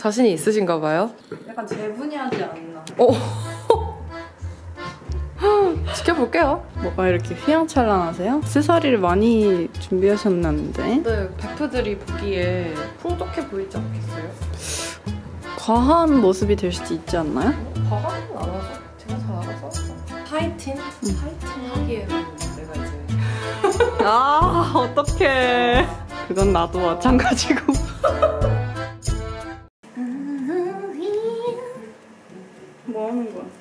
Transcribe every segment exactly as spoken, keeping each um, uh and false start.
자신이 있으신가 봐요? 약간 재분이하지 않나. 어. 지켜볼게요. 뭐가 이렇게 휘황찬란하세요? 액세서리를 많이 준비하셨는데. 네, 베프들이 보기에 풍족해 보이지 않겠어요? 과한 모습이 될 수도 있지 않나요? 어, 과한은 안 하죠. 제가 잘 알아서. 하이틴? 음. 하이틴 하기에는 내가 이제 아, 어떡해. 그건 나도 마찬가지고. 뭐 하는 거야?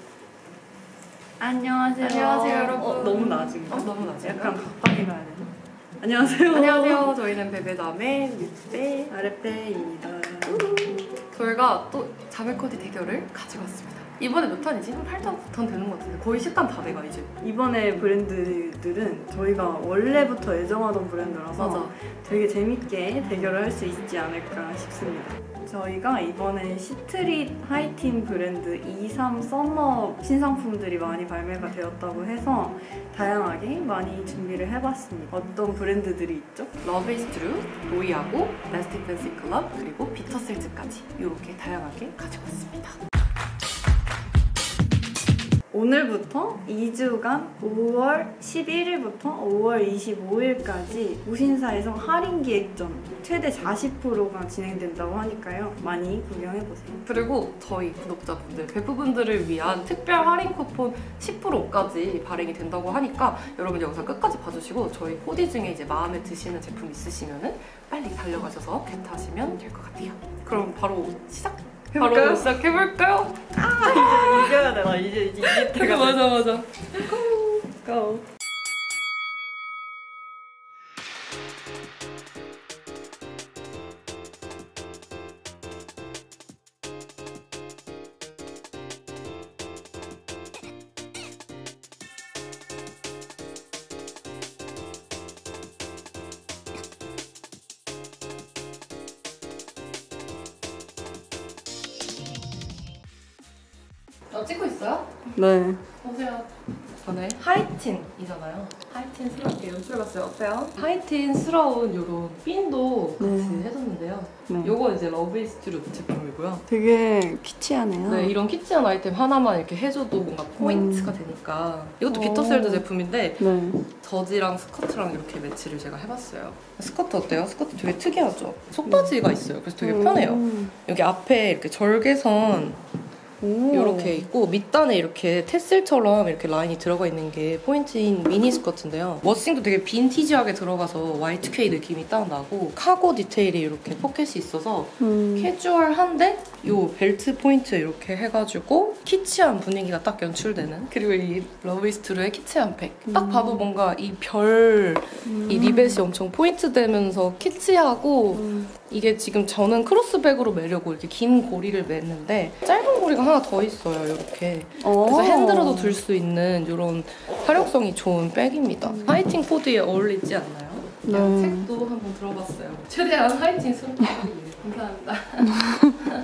안녕하세요. 안녕하세요, 여러분. 어, 너무 낮은 거. 어, 너무 낮은 약간 거? 가까이 가야 되나? 안녕하세요. 안녕하세요. 저희는 베베남의 뮤떼 아랫배입니다. 저희가 또 자매 코디 대결을 가지고 왔습니다. 이번에 몇 탄이지? 한 팔 탄 되는 것 같은데 거의 십 탄 다 돼가 이제. 이번에 브랜드들은 저희가 원래부터 애정하던 브랜드라서 맞아. 되게 재밌게 대결을 할 수 있지 않을까 싶습니다. 저희가 이번에 시트릿 하이틴 브랜드 이십삼 썸머 신상품들이 많이 발매가 되었다고 해서 다양하게 많이 준비를 해봤습니다. 어떤 브랜드들이 있죠? 러브 이즈 트루, 로이하고, 라스틱 팬시 클럽, 그리고 비터셀즈까지 이렇게 다양하게 가지고 왔습니다. 오늘부터 이 주간 오월 십일일부터 오월 이십오일까지 무신사에서 할인 기획전 최대 사십 퍼센트가 진행된다고 하니까요. 많이 구경해보세요. 그리고 저희 구독자분들, 베프분들을 위한 특별 할인 쿠폰 십 퍼센트까지 발행이 된다고 하니까 여러분 영상 끝까지 봐주시고 저희 코디 중에 이제 마음에 드시는 제품 있으시면 빨리 달려가셔서 겟하시면 될 것 같아요. 그럼 바로 시작! 해볼까요? 바로 시작해볼까요? 아, 이제 이겨야 돼. 나 이제 이제 이길 때가 맞아 맞아. 고! 어, 찍고 있어요? 네. 보세요. 저는 하이틴이잖아요. 하이틴스럽게 연출해봤어요. 어때요? 하이틴스러운 이런 핀도 같이 네. 해줬는데요. 네. 요거 이제 러브 이즈 트루 제품이고요. 되게 키치하네요. 네, 이런 키치한 아이템 하나만 이렇게 해줘도 뭔가 포인트가 음. 되니까. 이것도 오. 비터셀드 제품인데 네. 저지랑 스커트랑 이렇게 매치를 제가 해봤어요. 스커트 어때요? 스커트 되게 특이하죠? 속바지가 있어요. 그래서 되게 편해요. 음. 여기 앞에 이렇게 절개선 오. 이렇게 있고 밑단에 이렇게 테슬처럼 이렇게 라인이 들어가 있는 게 포인트인 미니 스커트인데요. 워싱도 되게 빈티지하게 들어가서 와이 투 케이 느낌이 딱 나고 카고 디테일이 이렇게 포켓이 있어서 음. 캐주얼한데 이 벨트 포인트 이렇게 해가지고 키치한 분위기가 딱 연출되는. 그리고 이 러브 이즈 트루의 키치한 백. 딱 음. 봐도 뭔가 이 별, 음. 이 리벳이 엄청 포인트 되면서 키치하고 음. 이게 지금 저는 크로스백으로 매려고 이렇게 긴 고리를 맸는데 짧은 고리가 하나 더 있어요, 이렇게. 그래서 핸들로도 들 수 있는 이런 활용성이 좋은 백입니다. 음. 하이틴 코디에 어울리지 않나요? 네. 색도 한번 들어봤어요. 최대한 하이틴 스럽게 감사합니다.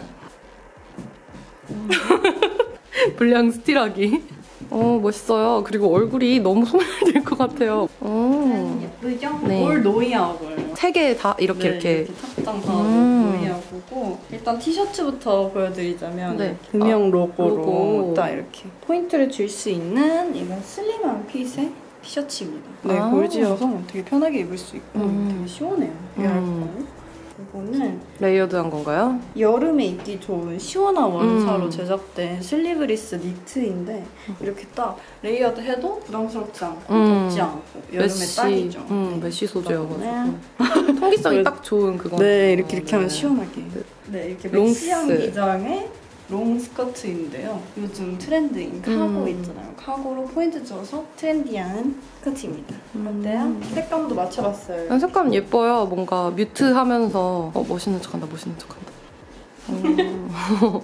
불량 스틸하기. 어, 멋있어요. 그리고 얼굴이 너무 소멸될 것 같아요. 어. 예쁘죠? 네. 올 노이아고예요. 세 개 다 이렇게 네, 이렇게. 이렇게 탑장 다 음. 노이아고고 일단 티셔츠부터 보여드리자면 네. 금형 아, 로고로 로고. 딱 이렇게 포인트를 줄 수 있는 이런 슬림한 핏의 티셔츠입니다. 네, 아. 골지여서 되게 편하게 입을 수 있고 음. 되게 시원해요. 얇고. 이거는 레이어드한 건가요? 여름에 입기 좋은 시원한 원사로 음. 제작된 슬리브리스 니트인데 이렇게 딱 레이어드 해도 부담스럽지 않고 음. 덥지 않고 여름에 메쉬, 딱이죠. 음, 메쉬 소재여가지고 네. 통기성이 네. 딱 좋은 그거. 네, 이렇게 이렇게 하면 네. 시원하게. 네, 이렇게 롱스. 맥시한 기장의 롱 스커트인데요. 요즘 트렌드인 카고 음. 있잖아요. 카고로 포인트 줘서 트렌디한 스커트입니다. 음. 어때요? 색감도 맞춰봤어요. 아, 색감 예뻐요. 뭔가 뮤트하면서 어, 멋있는 척한다, 멋있는 척한다. 어.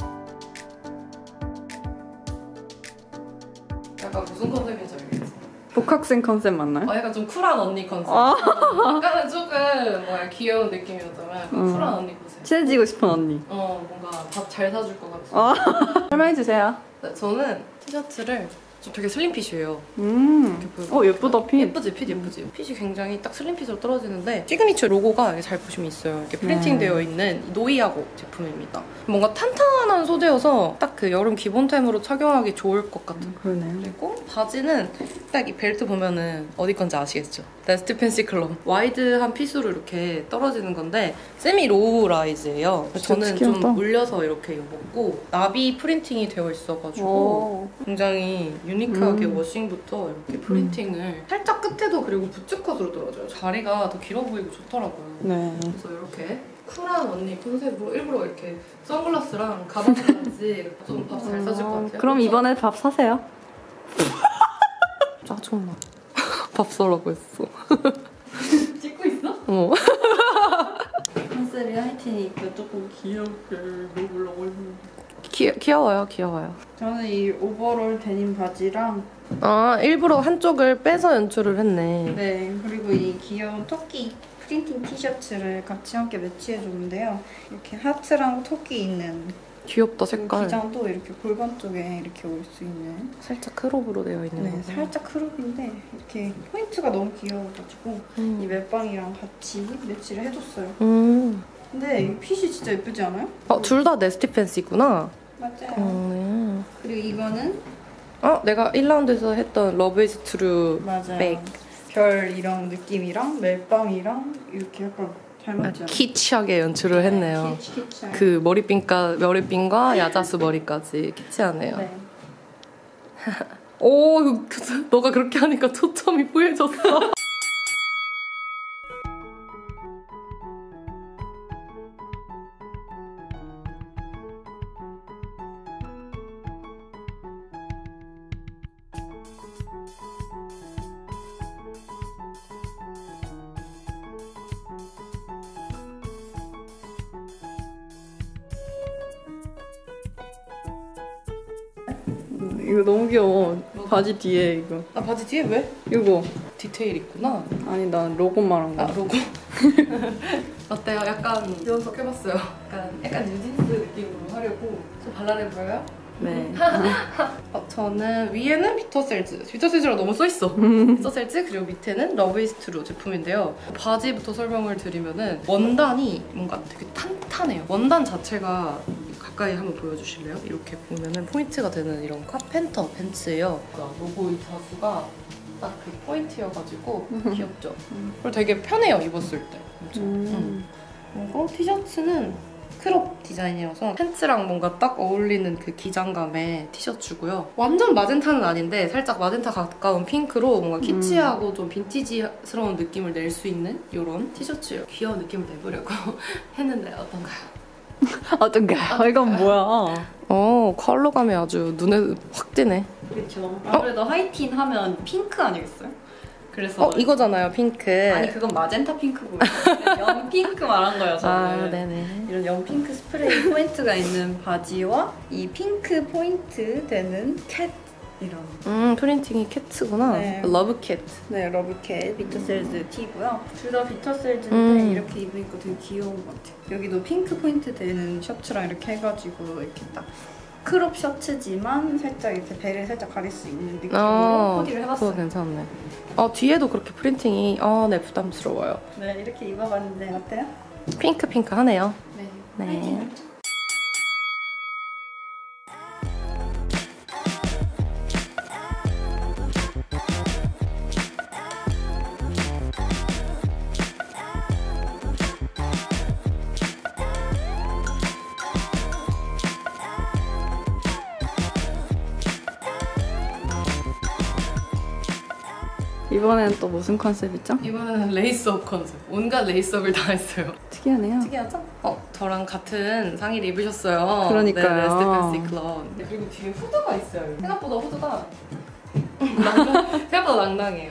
약간 무슨 컨셉인지 알겠지? 복학생 컨셉 맞나요? 어, 약간 좀 쿨한 언니 컨셉. 아. 약간은 조금 뭐야 귀여운 느낌이었다면 약간 음. 쿨한 언니 컨셉. 친해지고 싶은 언니. 어 뭔가 밥 잘 사줄 것 같은. 아. 설명해주세요. 네, 저는 티셔츠를 좀 되게 슬림핏이에요. 음. 이렇게 어 예쁘다 핏. 예쁘지 핏 예쁘지. 핏이 굉장히 딱 슬림핏으로 떨어지는데 시그니처 로고가 이렇게 잘 보시면 있어요. 이렇게 프린팅되어 네. 있는 노이아고 제품입니다. 뭔가 탄탄한 소재여서 딱 그 여름 기본템으로 착용하기 좋을 것 같은. 그러네요. 그리고 바지는 딱 이 벨트 보면은 어디 건지 아시겠죠? 네스티 팬시 클럽. 와이드한 핏으로 이렇게 떨어지는 건데 세미 로우 라이즈예요. 저는 특이하다. 좀 물려서 이렇게 입었고 나비 프린팅이 되어 있어가지고 오. 굉장히 유니크하게 음. 워싱부터 이렇게 프린팅을 살짝 끝에도 그리고 부츠컷으로 떨어져요. 자리가 더 길어 보이고 좋더라고요. 네. 그래서 이렇게 쿨한 언니 컨셉으로 일부러 이렇게 선글라스랑 가방까지 좀 밥 잘 사줄 것 같아요. 그럼 이번에 밥 사세요. 짜증나. 밥 사라고 했어. 찍고 있어? 어. 컨셉이 하이틴이니까 조금 귀엽게 먹으려고 했는데. 귀, 귀여워요, 귀여워요. 저는 이 오버롤 데님 바지랑 아, 일부러 한쪽을 빼서 연출을 했네. 네 그리고 이 귀여운 토끼 프린팅 티셔츠를 같이 함께 매치해줬는데요. 이렇게 하트랑 토끼 있는 귀엽다, 색깔. 기장도 이렇게 골반 쪽에 이렇게 올 수 있는 살짝 크롭으로 되어 있는 네, 거구나. 살짝 크롭인데 이렇게 포인트가 너무 귀여워가지고 음. 이 멜빵이랑 같이 매치를 해줬어요. 음. 근데 이 핏이 진짜 예쁘지 않아요? 어, 둘 다 네스티 팬시구나. 맞아요. 음. 그리고 이거는 어, 내가 일 라운드에서 했던 러브 이즈 트루 맞아요. 백. 별 이런 느낌이랑 멜빵이랑 이렇게 약간 잘 맞지 않아요? 키치하게 연출을 했네요. 키치, 키치. 그 머리핀과, 머리핀과 야자수 머리까지 키치하네요. 네. 오, 이거 너가 그렇게 하니까 초점이 뿌얘졌어. 음, 이거 너무 귀여워. 바지 뒤에 이거. 아, 바지 뒤에 왜? 이거. 디테일 있구나. 아니 난 로고 말한 거. 아, 로고. 어때요? 약간 연속해봤어요. 약간, 약간 뉴진스 느낌으로 하려고. 좀 발랄해 보여요? 네. 어, 저는 위에는 피터셀즈. 피터셀즈라고 너무 써있어. 음. 피터셀즈 그리고 밑에는 러브 이즈 트루 제품인데요. 바지부터 설명을 드리면은 원단이 뭔가 되게 탄탄해요. 원단 자체가 가까이 한번 보여주실래요? 이렇게 보면은 포인트가 되는 이런 카펜터 팬츠예요. 로고 이 자수가 딱 그 포인트여가지고 귀엽죠? 그리고 되게 편해요, 입었을 때. 엄청. 음. 음. 그리고 티셔츠는 크롭 디자인이어서 팬츠랑 뭔가 딱 어울리는 그 기장감의 티셔츠고요. 완전 마젠타는 아닌데 살짝 마젠타 가까운 핑크로 뭔가 키치하고 좀 빈티지스러운 느낌을 낼 수 있는 이런 티셔츠예요. 귀여운 느낌을 내보려고 했는데 어떤가요? 어떤가? 이건 뭐야? 어, 컬러감이 아주 눈에 확 띄네. 그렇죠. 아무래도 하이틴 하면 핑크 아니겠어요? 그래서 어, 이거잖아요, 핑크. 아니 그건 마젠타 핑크고 연 핑크 말한 거예요 저는. 아, 네네. 이런 연 핑크 스프레이 포인트가 있는 바지와 이 핑크 포인트 되는 캣 이런 음, 프린팅이 캣츠구나. 네. 러브 캣. 네 러브캣 비터셀즈 티고요. 둘 다 비터셀즈인데 음. 이렇게 입으니까 되게 귀여운 것 같아요. 여기도 핑크 포인트 되는 셔츠랑 이렇게 해가지고 이렇게 딱 크롭 셔츠지만 살짝 이렇게 배를 살짝 가릴 수 있는 느낌으로 어, 코디를 해봤어요. 그거 괜찮네. 어, 뒤에도 그렇게 프린팅이, 아, 네, 부담스러워요. 네 이렇게 입어봤는데 어때요? 핑크 핑크 하네요. 네. 네. 하이틴. 이번엔 또 무슨 컨셉이죠? 이번에는 레이스업 컨셉. 온갖 레이스업을 다 했어요. 특이하네요. 특이하죠? 어, 저랑 같은 상의를 입으셨어요. 그러니까요. 네, 스테펜시 클럽. 네, 그리고 뒤에 후드가 있어요. 생각보다 후드가 낭낭, 생각보다 낭낭해요.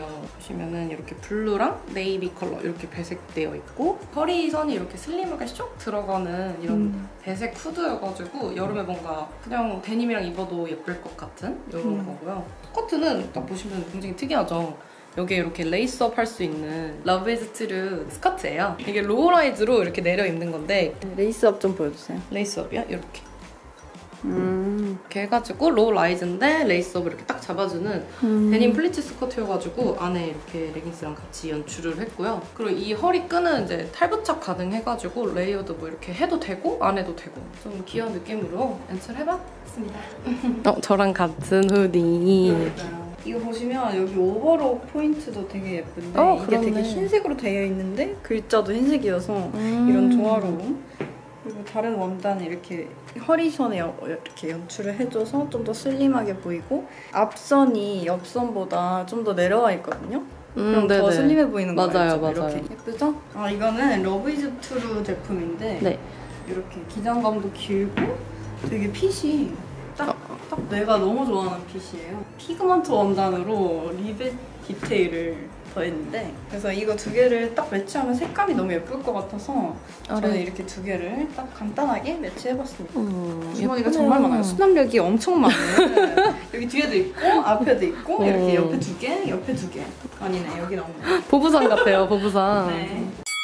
보시면은 이렇게 블루랑 네이비 컬러 이렇게 배색되어 있고 허리선이 이렇게 슬림하게 쏙 들어가는 이런 음. 배색 후드여가지고 여름에 뭔가 그냥 데님이랑 입어도 예쁠 것 같은 이런 음. 거고요. 스커트는 딱 보시면 굉장히 특이하죠. 여기에 이렇게 레이스업 할 수 있는 러브 이즈 트루 스커트예요. 이게 로우라이즈로 이렇게 내려 입는 건데 레이스업 좀 보여주세요. 레이스업이야? 이렇게. 음. 이렇게 해가지고 로우라이즈인데 레이스업을 이렇게 딱 잡아주는 음. 데님 플리츠 스커트여가지고 안에 이렇게 레깅스랑 같이 연출을 했고요. 그리고 이 허리끈은 이제 탈부착 가능해가지고 레이어드 뭐 이렇게 해도 되고 안 해도 되고 좀 귀여운 느낌으로 연출해봤습니다. 어, 저랑 같은 후디. 이거 보시면 여기 오버록 포인트도 되게 예쁜데 어, 이게 그렇네. 되게 흰색으로 되어 있는데 글자도 흰색이어서 음. 이런 조화로움. 그리고 다른 원단은 이렇게 허리선에 여- 이렇게 연출을 해줘서 좀 더 슬림하게 보이고 앞선이 옆선보다 좀 더 내려와 있거든요. 그럼 음, 더 네네. 슬림해 보이는 거 맞아요, 알죠? 맞아요. 이렇게 예쁘죠? 아 이거는 러브 이즈 트루 제품인데 네. 이렇게 기장감도 길고 되게 핏이 딱, 딱 내가 너무 좋아하는 핏이에요. 피그먼트 원단으로 리벳 디테일을 더했는데 그래서 이거 두 개를 딱 매치하면 색감이 너무 예쁠 것 같아서 아, 저는 네. 이렇게 두 개를 딱 간단하게 매치해봤습니다. 음, 주머니가 예쁘네요. 정말 많아요. 수납력이 엄청 많아요. 여기 뒤에도 있고 앞에도 있고 음. 이렇게 옆에 두 개, 옆에 두 개. 아니네 여기 나오네. 보부상 같아요, 보부상. 네.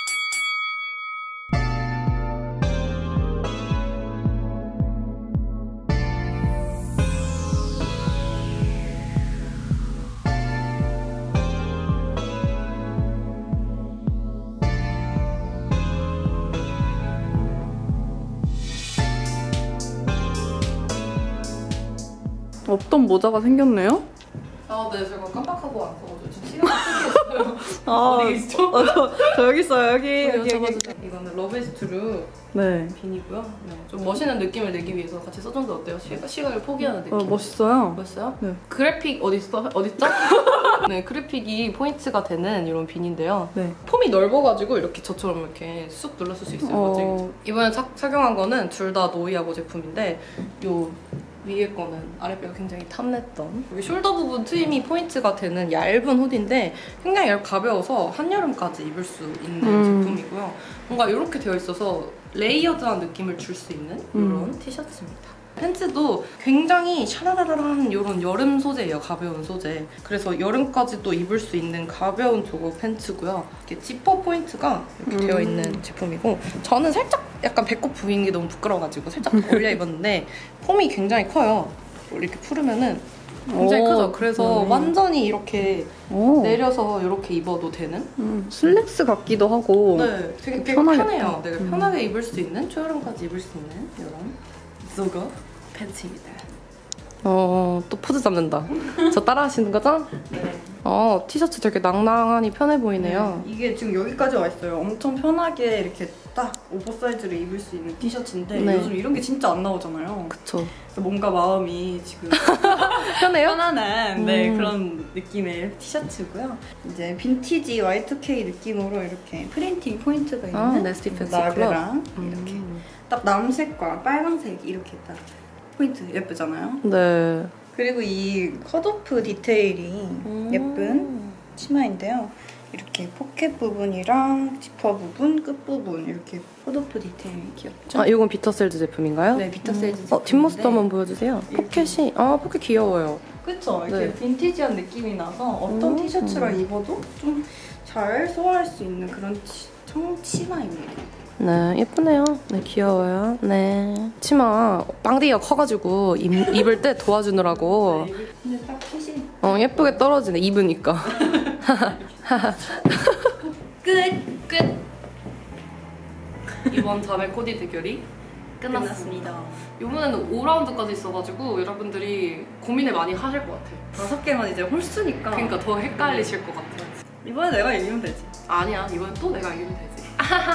없던 모자가 생겼네요. 아, 네, 제가 깜빡하고 안 써가지고 지금 시간 끌겠어요. 아, 어디 계시죠? 어, 저, 저 여기 있어요. 여기 여기 여기. 잡아주세요. 이거는 러브 이즈 트루 네. 빈이고요. 네, 좀 멋있는 느낌을 내기 위해서 같이 써줬는데 어때요? 시각, 시각을 포기하는 느낌. 어, 멋있어요. 멋있어요? 네. 그래픽 어딨어? 어딨죠? 네, 그래픽이 포인트가 되는 이런 빈인데요. 네. 폼이 넓어가지고 이렇게 저처럼 이렇게 쑥 눌렀을 수 있어요. 어. 그치, 그치? 이번에 착, 착용한 거는 둘 다 노이아고 제품인데 요 위에 거는 아랫배가 굉장히 탐냈던 여기 숄더 부분 트임이 포인트가 되는 얇은 후디인데 굉장히 얇 가벼워서 한여름까지 입을 수 있는 음. 제품이고요. 뭔가 이렇게 되어 있어서 레이어드한 느낌을 줄 수 있는 이런 음. 티셔츠입니다. 팬츠도 굉장히 샤라라라한 이런 여름 소재예요. 가벼운 소재. 그래서 여름까지도 입을 수 있는 가벼운 조거 팬츠고요. 이렇게 지퍼 포인트가 이렇게 음. 되어 있는 제품이고 저는 살짝 약간 배꼽 보이는 게 너무 부끄러워가지고 살짝 올려 입었는데 폼이 굉장히 커요. 이렇게 풀으면은 굉장히 오, 크죠. 그래서 네. 완전히 이렇게 오. 내려서 이렇게 입어도 되는 음, 슬랙스 같기도 하고. 네, 되게, 되게 편하겠다. 편해요. 되게 음. 편하게 입을 수 있는, 초여름까지 입을 수 있는 이런 조거 팬츠입니다. 어, 또 포즈 잡는다. 저 따라 하시는 거죠? 네. 어, 티셔츠 되게 낭낭하니 편해 보이네요. 네, 이게 지금 여기까지 와 있어요. 엄청 편하게 이렇게 딱 오버사이즈로 입을 수 있는 티셔츠인데 네. 요즘 이런 게 진짜 안 나오잖아요. 그쵸. 그래서 뭔가 마음이 지금 편해요? 편안한 네, 음. 그런 느낌의 티셔츠고요. 이제 빈티지 와이 투 케이 느낌으로 이렇게 프린팅 포인트가 있는 아, 네스티 팬시 나그랑 음. 이렇게 딱 남색과 빨간색 이렇게 딱 포인트 예쁘잖아요. 네. 그리고 이 컷오프 디테일이 음. 예쁜 치마인데요. 이렇게 포켓 부분이랑 지퍼 부분, 끝 부분 이렇게 컷오프 디테일이 귀엽죠? 아, 이건 비터셀즈 제품인가요? 네, 비터셀즈 어, 뒷모습도 제품인데 한번 보여주세요. 이렇게. 포켓이, 아, 포켓 귀여워요. 그쵸? 이렇게 네. 빈티지한 느낌이 나서 어떤 음. 티셔츠랑 입어도 좀 잘 소화할 수 있는 그런 치, 청치마입니다. 네, 예쁘네요. 네, 귀여워요. 네. 치마 빵디가 커가지고 입, 입을 때 도와주느라고 네, 이게 근데 딱 핏이 어, 예쁘게 떨어지네, 입으니까. 끝! 끝! 이번 자매 코디 대결이 끝났습니다. 이번에는 오 라운드까지 있어가지고 여러분들이 고민을 많이 하실 것 같아요. 다섯 개만 이제 홀수니까 그러니까 더 헷갈리실 것 같아요. 이번에 내가 이기면 되지. 아니야, 이번엔 또 내가 이기면 되지.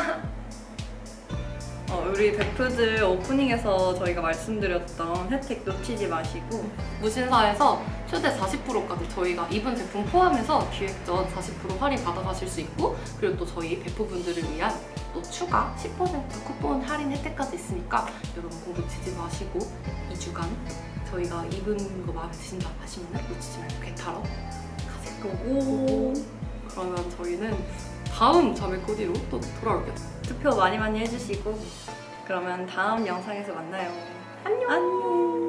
어, 우리 베프들 오프닝에서 저희가 말씀드렸던 혜택 놓치지 마시고 무신사에서 최대 사십 퍼센트까지 저희가 입은 제품 포함해서 기획 전 사십 퍼센트 할인 받아가실 수 있고 그리고 또 저희 베프분들을 위한 또 추가 십 퍼센트 쿠폰 할인 혜택까지 있으니까 여러분 꼭 놓치지 마시고 이 주간 저희가 입은 거 마음에 드신다 하시면 놓치지 말고 배 타러 가세요. 고고. 그러면 저희는 다음 자매 코디로 또 돌아올게요. 투표 많이 많이 해주시고 그러면 다음 영상에서 만나요. 안녕. 안녕.